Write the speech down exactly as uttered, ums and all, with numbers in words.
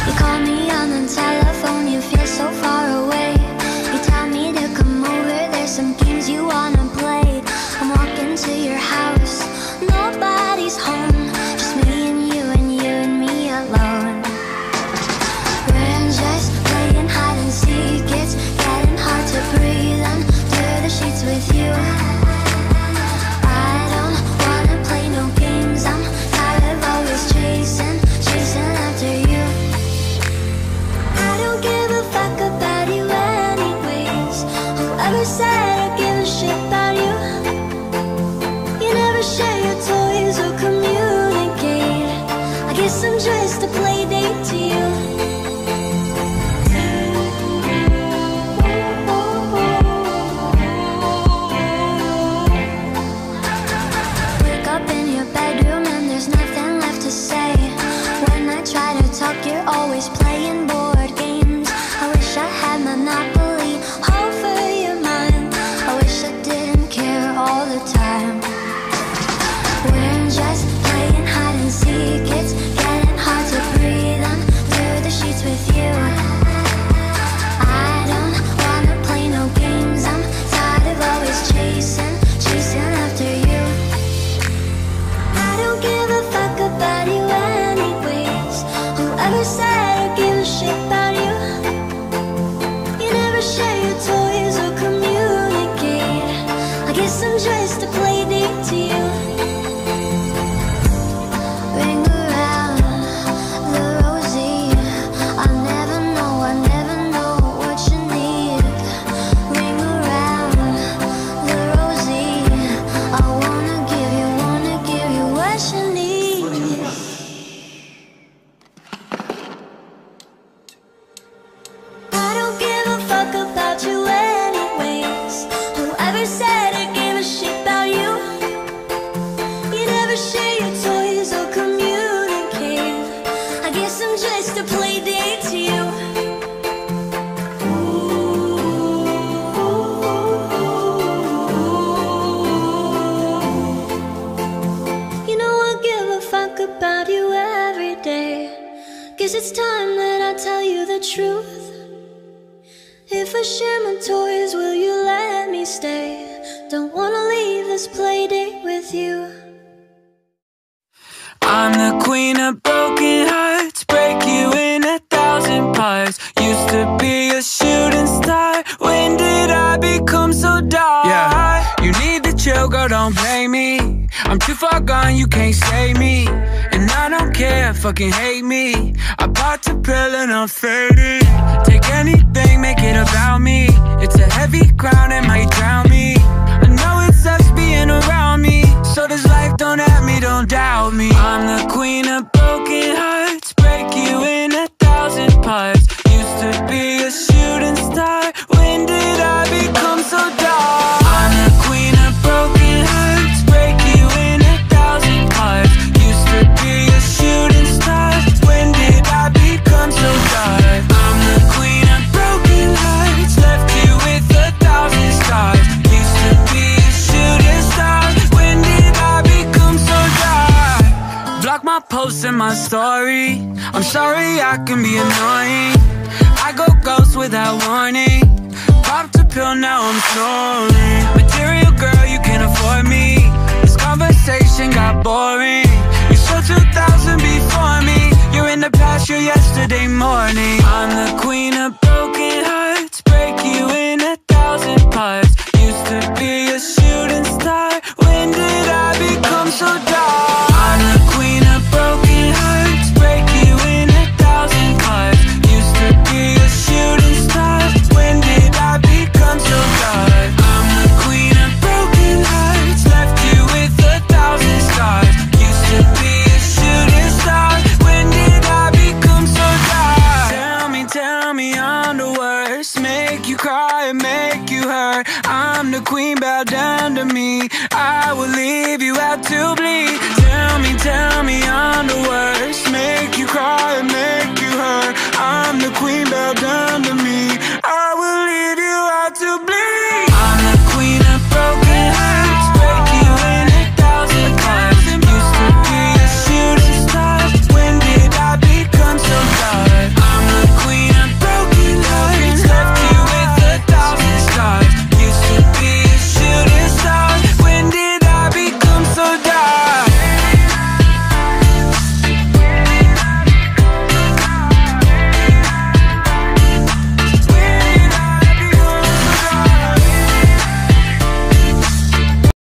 You call me on the telephone, you feel so far away. You tell me to come over, there's some games you wanna play. I'm walking to your house, nobody's home, just me and you and you and me alone. We're just playing hide and seek, it's getting hard to breathe under the sheets with you. I don't wanna play no games, I'm tired of always chasing, chasing after you. I don't give a fuck about you anyways. Whoever said I give a shit about you? You never share your toys or communicate. I guess I'm just a play date to you. Wake up in your bedroom and there's nothing left to say. When I try to talk, you're always playing board games. I wish I had Monopoly over your mind. I wish I didn't care all the time. We're just playing hide and seek, it's getting hard to breathe under the sheets with you. I don't wanna play no games, I'm tired of always chasing, chasing after you. I don't give a fuck about you anyways. Whoever said I give a shit about you? You never share your toys or communicate. I guess I'm just a play date to you. Ring around the rosy, I never know, I never know what you need. Ring around the rosy, I wanna give you, wanna give you what you need. I don't give a fuck about you anyways. Whoever said I give a shit about you? You never share your toys or communicate. I guess I'm just a play date to you. You know I give a fuck about you every day. Guess it's time that I tell you the truth. If I share my toys, will you let me stay? Don't wanna leave this play date with you. I'm the queen of broken hearts, break you in a thousand parts. Used to be a shooting star, when did I become so dark? Yeah, you need to chill, girl, don't blame me. I'm too far gone, you can't save me. And I don't care, fucking hate me. I popped a pill and I'm faded. Take anything, make it about me. It's a heavy crown, it might drown me. I know it sucks being around me, so this life don't at me, don't doubt me. I'm the queen of broken hearts, break you in a thousand parts. Used to be a shooting star, when did I become so dark? I'm the queen of broken hearts, break you in a thousand parts. Used to be a shooting star, when did I become so dark? I'm the queen of broken hearts, left you with a thousand stars. Used to be a shooting star, when did I become so dark? Block my posts and my story, I'm sorry I can be annoying. I go ghost without warning. Popped a pill, now I'm snoring. Material girl, you can't afford me. This conversation got boring. You saw two thousand before me. You're in the past, you're yesterday morning. I'm the queen of broken